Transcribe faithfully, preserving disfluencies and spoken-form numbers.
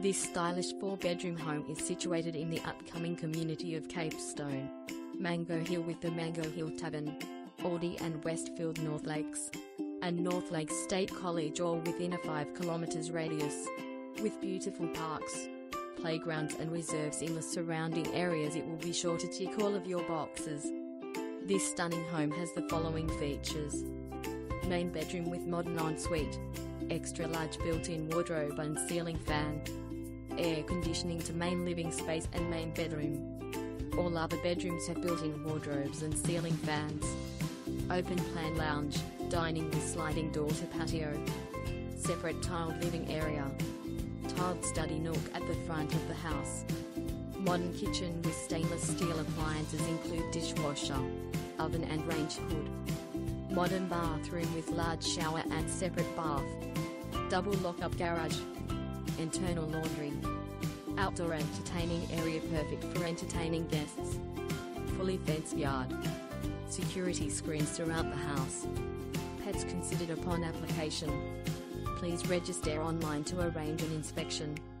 This stylish four-bedroom home is situated in the upcoming community of Capestone, Mango Hill with the Mango Hill Tavern, ALDI and Westfield Northlakes, and Northlakes State College all within a five kilometres radius. With beautiful parks, playgrounds and reserves in the surrounding areas, it will be sure to tick all of your boxes. This stunning home has the following features: main bedroom with modern ensuite, extra large built-in wardrobe and ceiling fan, air conditioning to main living space and main bedroom. All other bedrooms have built-in wardrobes and ceiling fans. Open plan lounge, dining with sliding door to patio. Separate tiled living area. Tiled study nook at the front of the house. Modern kitchen with stainless steel appliances include dishwasher, oven and range hood. Modern bathroom with large shower and separate bath. Double lock-up garage. Internal laundry. Outdoor entertaining area perfect for entertaining guests. Fully fenced yard. Security screens throughout the house. Pets considered upon application. Please register online to arrange an inspection.